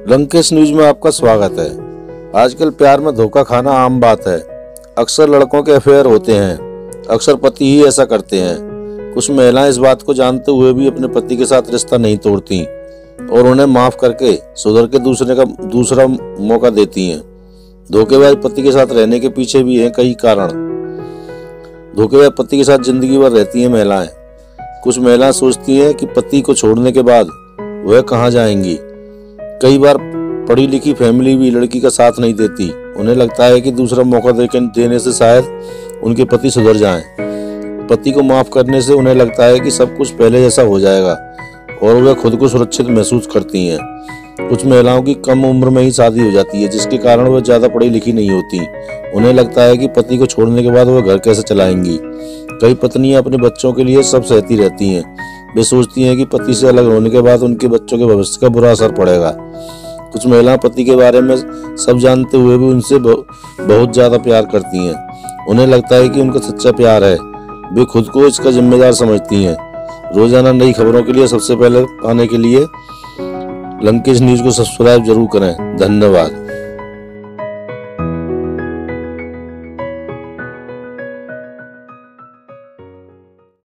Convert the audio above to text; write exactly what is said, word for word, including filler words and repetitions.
Lankesh news में आपका स्वागत है। आजकल प्यार में धोखा खाना आम बात है। अक्सर लड़कों के अफेयर होते हैं, अक्सर पति ही ऐसा करते हैं। कुछ महिलाएं इस बात को जानते हुए भी अपने पति के साथ रिश्ता नहीं तोड़ती और उन्हें माफ करके सुधर के दूसरे का दूसरा मौका देती हैं। धोखेबाज पति के साथ रहने के पीछे भी हैं कई कारण। धोखेबाज पति के साथ जिंदगी भर रहती हैं महिलाएं। कुछ महिलाएं सोचती हैं कि पति को छोड़ने के बाद वह कहाँ जाएंगी। कई बार पढ़ी लिखी फैमिली भी लड़की का साथ नहीं देती। उन्हें लगता है कि दूसरा मौका देने से शायद उनके पति सुधर जाएं। पति को माफ करने से उन्हें लगता है कि सब कुछ पहले जैसा हो जाएगा और वह खुद को सुरक्षित महसूस करती हैं। कुछ महिलाओं की कम उम्र में ही शादी हो जाती है, जिसके कारण वह ज्यादा पढ़ी लिखी नहीं होती। उन्हें लगता है कि पति को छोड़ने के बाद वह घर कैसे चलाएंगी। कई पत्नियां अपने बच्चों के लिए सब सहती रहती हैं। वे सोचती हैं कि पति से अलग होने के बाद उनके बच्चों के भविष्य का बुरा असर पड़ेगा। कुछ महिलाएं पति के बारे में सब जानते हुए भी उनसे बहुत ज्यादा प्यार करती हैं। उन्हें लगता है कि उनका सच्चा प्यार है। वे खुद को इसका जिम्मेदार समझती हैं। रोजाना नई खबरों के लिए सबसे पहले पाने के लिए लंकेश न्यूज को सब्सक्राइब जरूर करें। धन्यवाद।